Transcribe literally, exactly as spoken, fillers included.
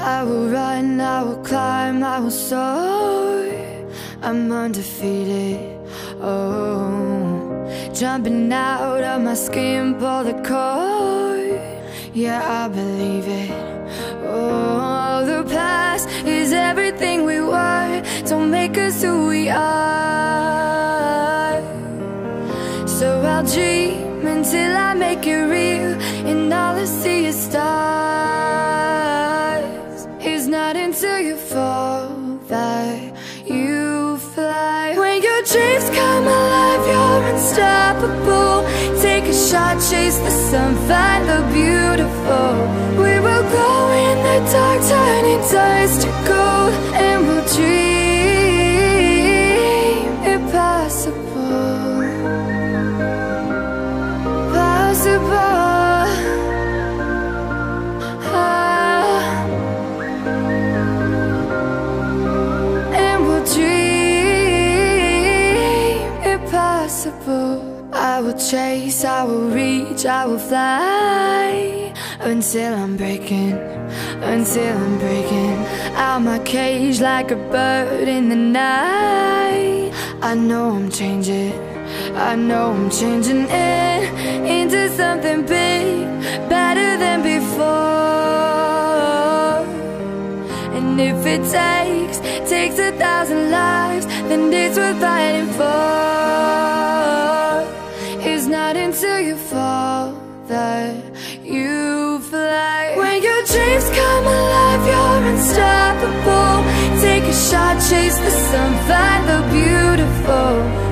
I will run, I will climb, I will soar. I'm undefeated, oh. Jumping out of my skin, pull the cord. Yeah, I believe it, oh. The past is everything we were. Don't make us who we are. So I'll dream until I make it real, and all I see is stars. It's not until you fall that you fly. When your dreams come alive, you're unstoppable. Take a shot, chase the sun, find the beautiful. We will glow in the dark, turning dust to gold, and we'll dream impossible. Possible. Ah. And we'll dream impossible. I will chase, I will reach, I will fly, until I'm breaking, until I'm breaking out my cage like a bird in the night. I know I'm changing, I know I'm changing it into something big, better than before. And if it takes, takes a thousand lives, then it's worth fighting for. It's not until you fall that you fly. When your dreams come alive, you're unstoppable. Take a shot, chase the sun, find the beautiful.